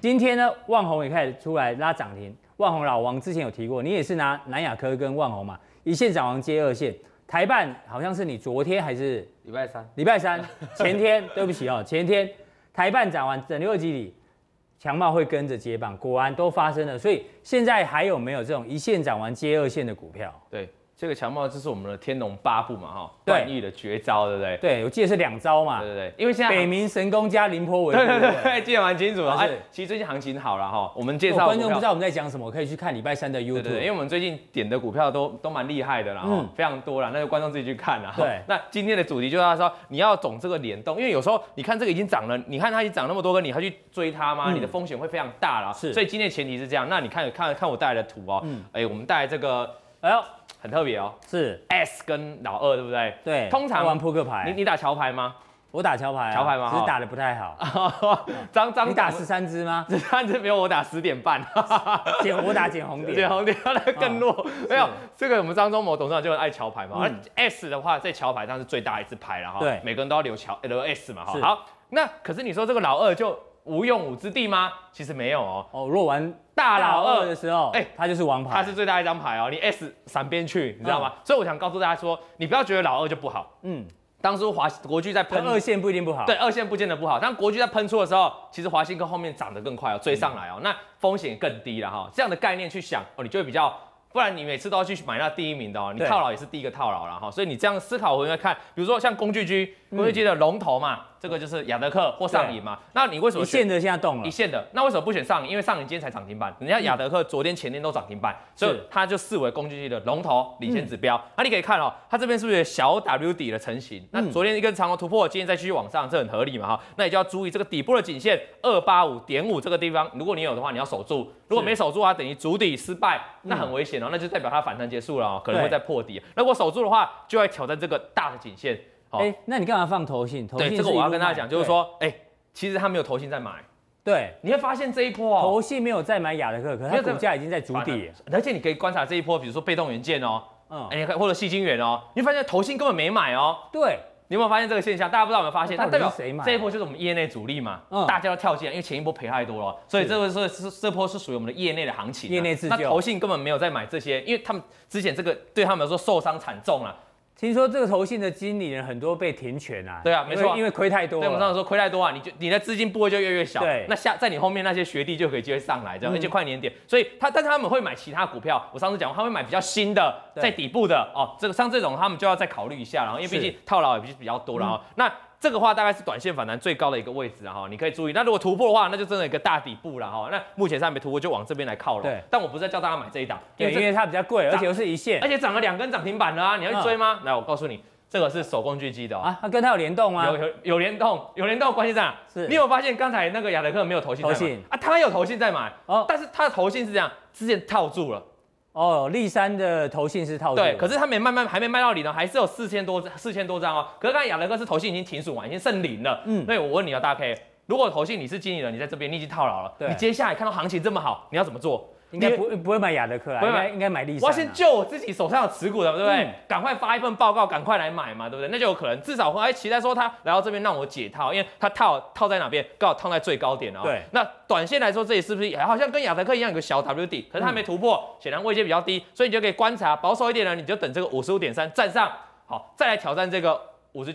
今天呢，旺宏也开始出来拉涨停。旺宏老王之前有提过，你也是拿南亚科跟旺宏嘛，一线涨完接二线。台办好像是你昨天还是礼拜三前天，对不起哦，前天台办涨完整六集里，强茂会跟着接棒，果然都发生了。所以现在还有没有这种一线涨完接二线的股票？ 对。这个强茂就是我们的天龙八部嘛，哈，段誉的绝招，对不对？ 对，我记得是2招嘛。 对，因为现在北冥神功加凌波微步。 对，记得蛮清楚的。哎，其实最近行情好了哈，我们介绍观众不知道我们在讲什么，可以去看礼拜三的 YouTube。 对，因为我们最近点的股票都蛮厉害的啦，非常多啦，那个观众自己去看啦。 对， 那今天的主题就是说你要懂这个联动，因为有时候你看这个已经涨了，你看它已经涨那么多个，你还去追它吗？你的风险会非常大啦。 是， 所以今天的前提是这样。那你看我带来的图哦，我们带来这个，哎呦。很特别哦， 是 S 跟老二，对不对？ 对， 通常玩扑克牌， 你打桥牌吗？ 我打桥牌， 桥牌吗？ 只是打的不太好。你打13只吗 ？13只没有，我打10点半。 我打捡红点， 捡红点那更弱。没有，这个我们张忠谋董事长就很爱桥牌嘛。而 S 的话，在桥牌上是最大一只牌了哈。对，每个人都要留S 嘛哈。好，那可是你说这个老二就无用武之地吗？其实没有哦。 哦，若玩大老二的时候，他就是王牌， 他是最大一张牌哦。你 S 闪边去，你知道吗？所以我想告诉大家说，你不要觉得老二就不好。当初国巨在喷二线不一定不好， 对，二线不见得不好。当国巨在喷出的时候，其实华新科后面涨得更快哦，追上来哦，那风险更低了哈。这样的概念去想哦，你就会比较。不然你每次都要去买那第一名的哦，你套牢也是第一个套牢了哈，所以你这样思考，我应该看，比如说像工具机的龙头嘛，这个就是亚德克或上影嘛，那你为什么一线的现在动了？ 一线的，那为什么不选上影？因为上影今天才涨停板，人家亚德克昨天前天都涨停板，所以它就视为工具机的龙头领先指标。那你可以看哦，它这边是不是有小 W 底的成型？那昨天一根长红突破，今天再继续往上，这很合理嘛哈？那你就要注意这个底部的颈线285.5这个地方，如果你有的话，你要守住。如果没守住啊，等于主底失败，那很危险哦，那就代表它反弹结束了哦，可能会再破底。如果守住的话，就会挑战这个大的颈线。 那你干嘛放投信？ 对，这个我要跟大家讲，就是说，其实他没有投信在买。对，你会发现这一波投信没有再买亚德克，可是它股价已经在筑底。 而且你可以观察这一波，比如说被动元件哦，或者矽晶圆哦，你会发现投信根本没买哦。对。你有没有发现这个现象？大家不知道有没有发现？它代表这一波就是我们业内主力嘛，大家都跳进来，因为前一波赔太多了，所以这波是属于我们的业内的行情，业内自救。那投信根本没有在买这些，因为他们之前这个对他们来说受伤惨重了。 听说这个投信的经理人很多被停权啊。 对啊，没错， 因为亏太多了。 对，我们上次说亏太多啊，你的资金部位就越小。对，那在你后面那些学弟就可以机会上来，这样，而且快年点，所以但是他们会买其他股票。我上次讲过，他会买比较新的，在底部的哦，像这种他们就要再考虑一下了，因为毕竟套牢也比较多了哈。那这个话大概是短线反弹最高的一个位置哈，你可以注意。那如果突破的话，那就真的一个大底部了哈。那目前还没突破，就往这边来靠拢。对，但我不是在叫大家买这一档， 因为它比较贵，而且又是一线， 而且涨了2根涨停板了啊，你要去追吗？来，我告诉你。这个是手工锯机的啊， 它跟它有联动吗？ 有联动，有联动关系在哪？是你有发现刚才那个亚德克没有投信在买啊？他有投信在买哦，但是他的投信是这样，之前套住了。 哦，立山的投信是套住， 对，可是他还没卖到零呢，还是有4000多张哦。可是刚才亚德克是投信已经停损完，已经剩0了。所以我问你啊，大 K， 如果投信你是经理人，你在这边你已经套牢了，你接下来看到行情这么好，你要怎么做？ 应该不会买亚德克啦，应该买立山。 我要先救我自己手上有持股的，对不对？赶快发一份报告，赶快来买嘛，对不对？那就有可能至少会期待说他来到这边让我解套，因为他套在哪边，刚好套在最高点哦。对。那短线来说，这里是不是好像跟亚德克一样有个小 W 底，可是它没突破，显然位阶比较低，所以你就可以观察保守一点呢，你就等这个55.3站上，好，再来挑战这个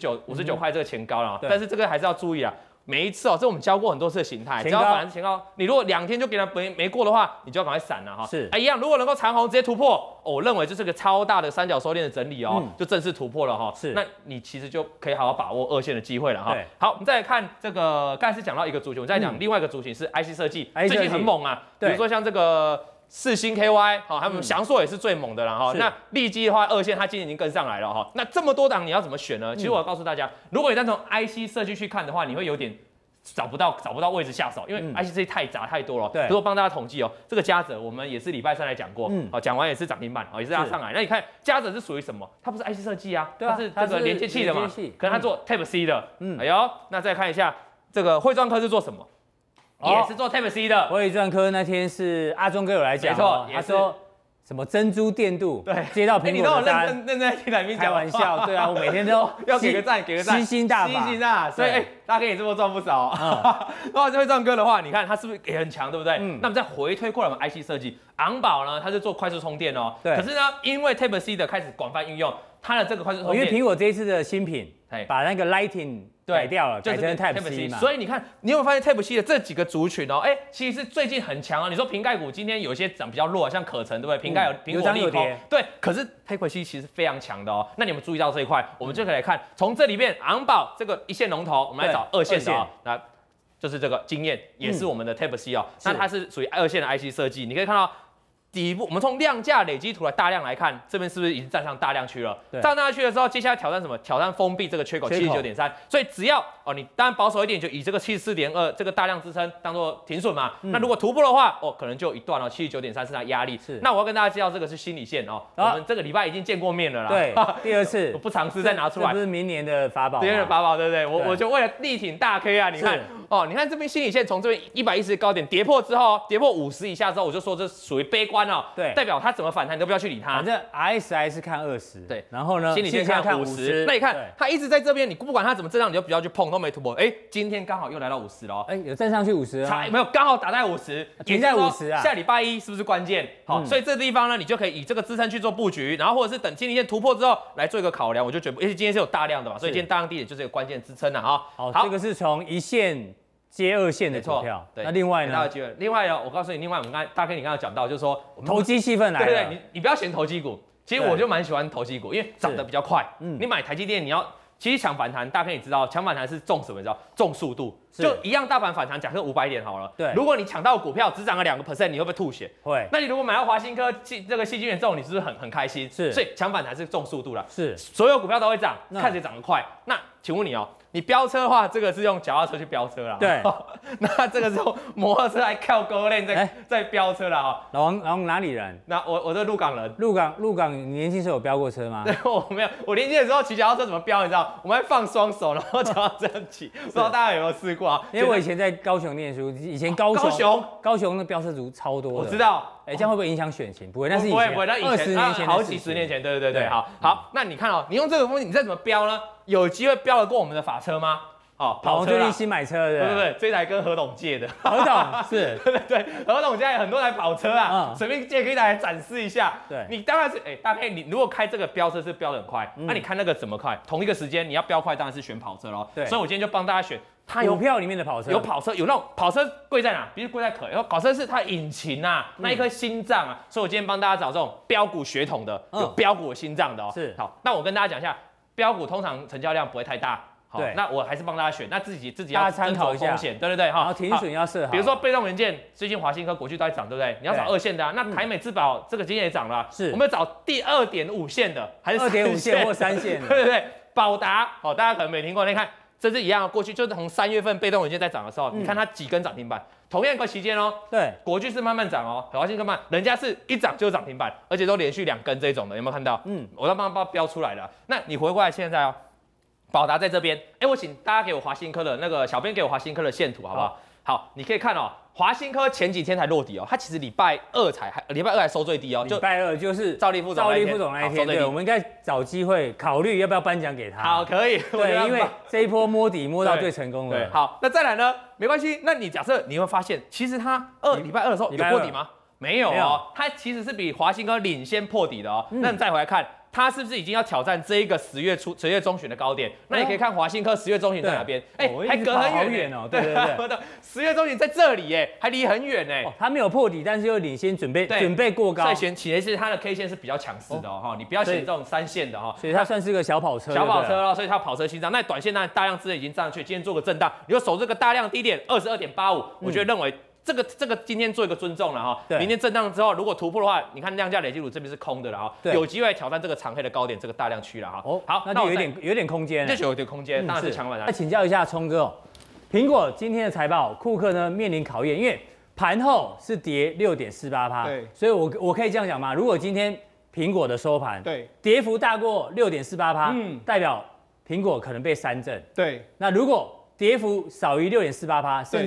59块这个前高了。但是这个还是要注意啊。每一次哦，这我们教过很多次的形态，只要反弹前高，你如果2天就给它没过的话，你就要赶快闪了哈。是，一样，如果能够长红直接突破，我认为这是个超大的三角收敛的整理哦，就正式突破了哈。是，那你其实就可以好好把握2线的机会了哈。好，我们再来看这个，刚才是讲到一个族群，我再讲另外一个族群是 IC 设计，最近很猛啊，比如说像这个。世芯 KY 好，他们翔硕也是最猛的啦哈。那利基的话，2线它今天已经跟上来了哈。那这么多档你要怎么选呢？其实我要告诉大家，如果你单从 IC 设计去看的话，你会有点找不到位置下手，因为 IC 设计太杂太多了。对，如果帮大家统计哦，这个嘉泽我们也是礼拜3来讲过，讲完也是涨停板，也是拉上来。那你看嘉泽是属于什么？它不是 IC 设计啊，它是这个连接器的嘛，可能它做 Type C 的。哎呦，那再看一下这个汇创科是做什么？也是做 Type C 的。 汇创科那天是阿忠哥有来讲，没错，他说什么珍珠电镀， 对， 接到苹果的单， 认真在听来宾开玩笑，对啊，我每天都要给个赞， 吸星大法， 吸星啊，所以大家可以这么赚不少。那这位壮哥的话，你看他是不是也很强，对不对？那么再回推过来，我们 IC 设计，昂宝呢，它是做快速充电哦，对。可是呢，因为 Type C 的开始广泛运用，它的这个快速充电， 因为苹果这一次的新品，把那个 Lighting 改掉了，改成 Type C 嘛。 所以你看，你有没有发现 Type C 的这几个族群哦？其实是最近很强啊。你说瓶盖股今天有些涨比较弱，像可成对不对？瓶盖有苹果利空，对。可是 Type C 其实非常强的哦。那你们注意到这一块，我们就可以来看，从这里面昂宝这个一线龙头，我们来找二线的哦。那就是这个经验，也是我们的 Type C 哦。那它是属于2线的 IC 设计，你可以看到。底部，我们从量价累积图来大量来看，这边是不是已经站上大量区了？站大量区的时候，接下来挑战什么？挑战封闭这个缺口79.3。所以只要你当然保守一点，就以这个74.2这个大量支撑当做停损嘛。那如果突破的话，可能就一段79.3是它压力。那我要跟大家介绍这个是心理线哦。我们这个礼拜已经见过面了啦。 对，第2次， 我不尝试再拿出来。 这不是明年的法宝。 明年的法宝，对不对？我就为了力挺大 K 啊，你看你看这边心理线从这边110的高点跌破之后，跌破50以下之后，我就说这属于悲观哦。对，代表它怎么反弹你都不要去理它。 反正 RSI 是看20， 对， 然后呢， 心理线看50。那你看它一直在这边，你不管它怎么震荡，你就不要去碰，都没突破。今天刚好又来到50了。 有站上去50啊？ 没有，刚好打在50， 停在50啊。 下礼拜一是不是关键？好，所以这地方呢，你就可以以这个支撑去做布局，然后或者是等心理线突破之后来做一个考量。我就觉得，而且今天是有大量的嘛，所以今天大量低点就是一个关键支撑了哈。 好，这个是从1线接2线的股票。对，那另外呢？ 另外呢，我告诉你，另外我们大概你刚刚讲到，就是说投机气氛来了。 对，你不要嫌投机股。其实我就蛮喜欢投机股，因为涨得比较快。你买台积电，你要其实抢反弹，大家可以知道，抢反弹是重什么？叫重速度。就一样大盘反弹，假设500点好了。对，如果你抢到股票只涨了2%，你会不会吐血？ 会。 那你如果买到华新科这个细晶圆这种，你是不是很开心？是。所以抢反弹是重速度啦。 是。 所有股票都会涨，看谁涨得快。那请问你你飙车的话，这个是用脚踏车去飙车啦。 对。 那这个是用摩托车来跳沟链在飙车啦哈。 老王哪里人？ 那我是鹿港人。 鹿港，你年轻时候有飙过车吗？ 对，我没有。我年轻的时候骑脚踏车怎么飙？你知道？我们会放双手，然后脚踏车骑。不知道大家有没有试过啊？ 因为我以前在高雄念书，以前高雄的飙车族超多的。 我知道。 这样会不会影响选情？不会，那是不会，那20年前，好几十年前，对，好，那你看你用这个风险，你再怎么飙呢？有机会飙得过我们的法车吗？ 跑车最近新买车的， 对，这台跟何董借的， 何董是， 对，何董家有很多台跑车啊，随便借给大家展示一下。对，你当然是，大概你如果开这个飙车是飙得很快，那你看那个怎么快？同一个时间你要飙快，当然是选跑车咯。对，所以我今天就帮大家选。 它有股票里面的跑车， 有跑车，有那种跑车贵在哪？比如贵在跑车是它引擎啊，那一颗心脏啊，所以我今天帮大家找这种标股血统的，有标股的心脏的是好。那我跟大家讲一下，标股通常成交量不会太大，好，那我还是帮大家选，那自己要参考一下风险，对， 然后停损要设好。 比如说被动元件，最近华新科、国巨都在涨，对不对？你要找2线的啊，那台美智保这个今天也涨了，是，我们要找第2.5线的，还是 2.5线或3线的？ 对，宝达，大家可能没听过，你看。这是一样，过去就是从3月份被动元件在涨的时候，你看它几根涨停板，同样一个期间对，国巨是慢慢涨华新科慢，人家是一涨就涨停板，而且都连续2根这种的，有没有看到？我要帮它标出来了。那你回过来现在宝达在这边，我请大家给我华新科的那个小编给我华新科的线图好不好？好，你可以看华新科前几天才落底它其实礼拜二还收最低礼拜2就是赵立副总那一天，对，我们应该找机会考虑要不要颁奖给他。 好，可以， 对，因为这一波摸底摸到最成功了。 对，好，那再来呢？没关系，那你假设你会发现，其实它礼拜二的时候有破底吗？没有它其实是比华新科领先破底的那你再回来看。它是不是已经要挑战这一个10月中旬的高点？那你可以看华新科10月中旬在哪边？还隔很远哦。对 ，10月中旬在这里还离很远它没有破底，但是又领先准备过高。 所以其实它的 K 线是比较强势的你不要选这种3线的所以它算是个小跑车。 所以它跑车心脏。那短线大量资金已经上去，今天做个震荡，你就守这个大量低点22.85，我觉得认为。这个今天做一个尊重了明天震荡之后，如果突破的话，你看量价累积股这边是空的了有机会挑战这个长黑的高点，这个大量区了好，那就有点空间， 就有点空间，当然是强反弹。 那请教一下聪哥苹果今天的财报，库克呢面临考验，因为盘后是跌6.48%，对，所以我可以这样讲吗？如果今天苹果的收盘跌幅大过6.48%，代表苹果可能被3振， 对。 那如果跌幅少于6.48%，甚至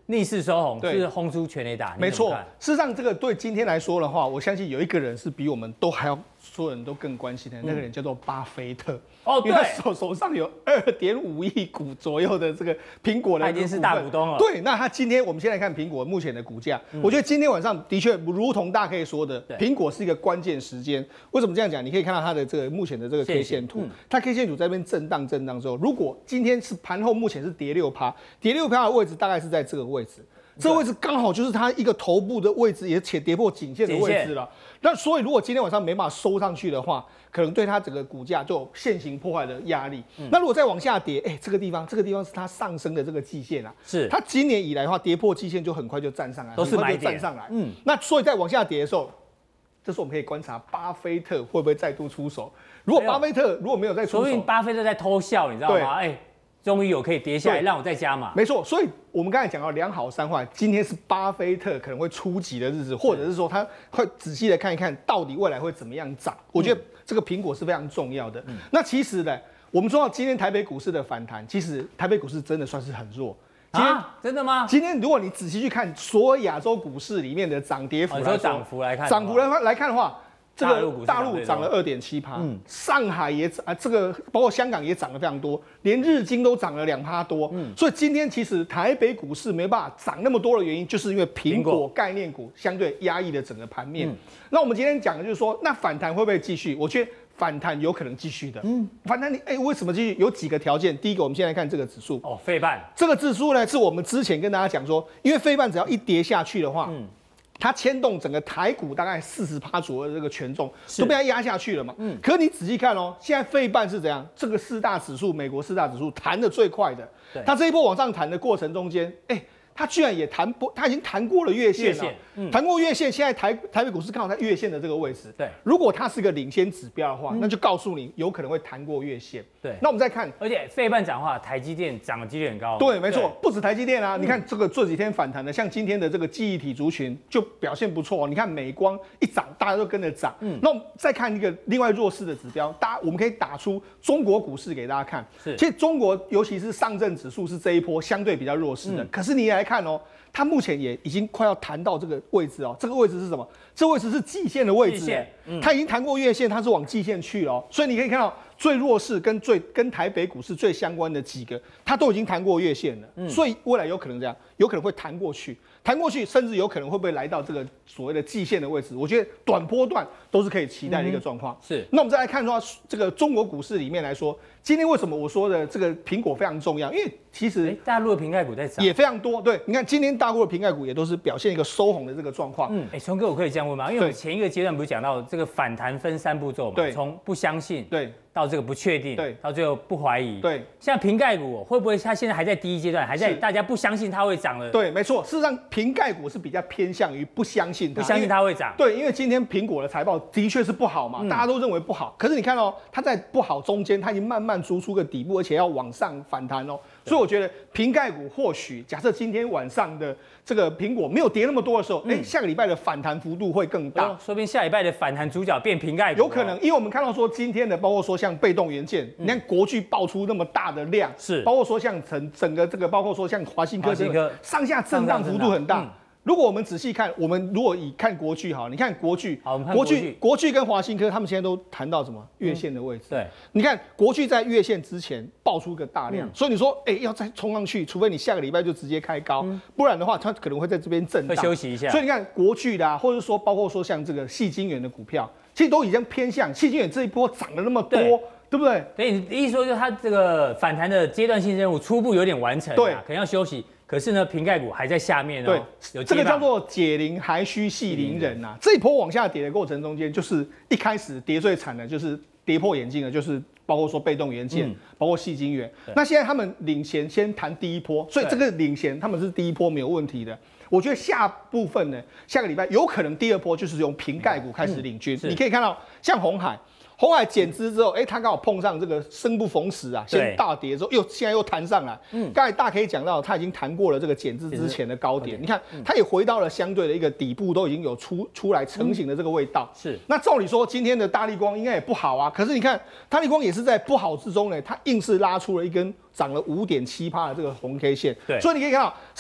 逆势收红，是轰出全垒打。 没错，事实上这个对今天来说的话，我相信有一个人是比我们都还要所有人都更关心的，那个人叫做巴菲特。 哦， 因为他手上有2.5亿股左右的这个苹果的， 他已经是大股东了。 对，那他今天我们先来看苹果目前的股价，我觉得今天晚上的确如同大家可以说的，苹果是一个关键时间。为什么这样讲？你可以看到它的这个目前的这个 K 线图，它 K 线图在那边震荡之后，如果今天是盘后目前是跌6%，跌6%的位置大概是在这个位置。这个位置刚好就是它一个头部的位置，也且跌破颈线的位置了。那所以如果今天晚上没办法收上去的话，可能对它整个股价就有现行破坏的压力。那如果再往下跌，这个地方是它上升的这个季线啊， 是它今年以来的话，跌破季线就很快就站上来， 都是买点站上来。那所以在往下跌的时候，这时候我们可以观察巴菲特会不会再度出手。如果巴菲特如果没有再出手， 所以巴菲特在偷笑，你知道吗？终于有可以跌下来，让我再加码。 没错，所以我们刚才讲到两好三坏，今天是巴菲特可能会出击的日子，或者是说他会仔细的看一看到底未来会怎么样涨。我觉得这个苹果是非常重要的。那其实呢，我们说到今天台北股市的反弹，其实台北股市真的算是很弱。 真的吗？ 今天如果你仔细去看所有亚洲股市里面的涨跌幅来说， 涨幅来看的话。这个大陆涨了2.7%，上海也这个包括香港也涨了非常多，连日经都涨了2%多。所以今天其实台北股市没办法涨那么多的原因，就是因为苹果概念股相对压抑的整个盘面。那我们今天讲的就是说，那反弹会不会继续？我觉得反弹有可能继续的。反弹为什么继续？有几个条件。第一个，我们先来看这个指数。 费半这个指数呢，是我们之前跟大家讲说，因为费半只要一跌下去的话，它牵动整个台股大概40%左右的这个权重都被它压下去了嘛。可是你仔细看哦，现在费半是怎样？这个4大指数，美国4大指数弹得最快的，它这一波往上弹的过程中间，它居然也它已经弹过了月线了，弹过月线，现在台北股市刚好在月线的这个位置。 对， 如果它是个领先指标的话，那就告诉你有可能会弹过月线。 对， 那我们再看， 而且费半涨的话，台积电涨的几率很高。 对，没错，不止台积电啊，你看这几天反弹的，像今天的这个记忆体族群就表现不错。你看美光一涨，大家都跟着涨。那我们再看一个另外弱势的指标，我们可以打出中国股市给大家看。其实中国尤其是上证指数是这一波相对比较弱势的，可是你来看哦，它目前也已经快要弹到这个位置哦。这个位置是什么？这位置是季线的位置，它已经弹过月线，它是往季线去了哦。所以你可以看到最弱势跟台北股市最相关的几个，它都已经弹过月线了。所以未来有可能这样，有可能会弹过去，甚至有可能会不会来到这个所谓的季线的位置？我觉得短波段都是可以期待的一个状况。 是。 那我们再来看说这个中国股市里面来说，今天为什么我说的这个苹果非常重要？因为其实大陆的瓶盖股在涨也非常多。对，你看今天大陆的瓶盖股也都是表现一个收红的这个状况。 聪哥，我可以这样问吗？因为我们前一个阶段不是讲到这个反弹分3步骤嘛，从不相信到这个不确定，到最后不怀疑。像瓶盖股会不会它现在还在第一阶段，还在大家不相信它会涨了？ 对，没错。事实上，瓶盖股是比较偏向于不相信它会涨。 对，因为今天苹果的财报的确是不好嘛，大家都认为不好。可是你看哦，它在不好中间，它已经慢慢逐出个底部，而且要往上反弹哦。所以我觉得瓶盖股或许假设今天晚上的这个苹果没有跌那么多的时候，下个礼拜的反弹幅度会更大。 说不定下礼拜的反弹主角变瓶盖股。 有可能，因为我们看到说今天的，包括说像被动元件，你看国巨爆出那么大的量， 是， 包括说像整个这个，包括说像华新科上下震荡幅度很大。如果我们仔细看，我们如果以看国巨好，你看国巨，国巨跟华新科，他们现在都谈到什么月线的位置？ 对， 你看国巨在月线之前爆出个大量，所以你说，要再冲上去，除非你下个礼拜就直接开高，不然的话，它可能会在这边震荡， 会休息一下。 所以你看国巨的，或者说包括说像这个矽晶圆的股票，其实都已经偏向矽晶圆这一波涨了那么多。对不对？ 所以你意思说，就是它这个反弹的阶段性任务初步有点完成，对，可能要休息。可是呢，瓶盖股还在下面哦。 对，这个叫做解铃还须系铃人呐。这一波往下跌的过程中间，就是一开始跌最惨的，就是跌破眼镜的，就是包括说被动元件，包括矽晶圆。那现在他们领先先谈第一波，所以这个领先他们是第一波没有问题的。我觉得下部分呢，下个礼拜有可能第二波就是用瓶盖股开始领军。你可以看到，像鸿海减资之后，它刚好碰上这个生不逢时啊，先大跌之后现在又弹上来。刚才大家可以讲到，它已经弹过了这个减资之前的高点，你看它也回到了相对的一个底部，都已经有出来成型的这个味道。 是。 那照理说，今天的大立光应该也不好啊，可是你看大立光也是在不好之中呢，它硬是拉出了一根涨了5.7%的这个红 K 线。对。所以你可以看到，事实上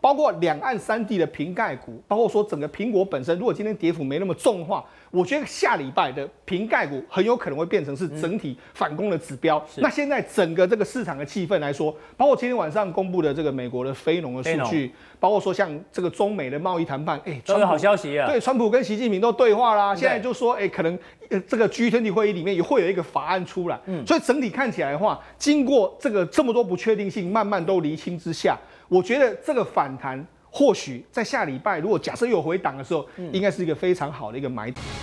包括两岸三地的瓶盖股，包括说整个苹果本身，如果今天跌幅没那么重的话，我觉得下礼拜的瓶盖股很有可能会变成是整体反攻的指标。那现在整个这个市场的气氛来说，包括今天晚上公布的这个美国的非农的数据，包括说像这个中美的贸易谈判， 都有好消息啊。 对，川普跟习近平都对话啦，现在就说，可能这个 G20 会议里面也会有一个法案出来。所以整体看起来的话，经过这么多不确定性慢慢都厘清之下，我觉得这个反弹或许在下礼拜，如果假设有回档的时候，应该是一个非常好的一个买点。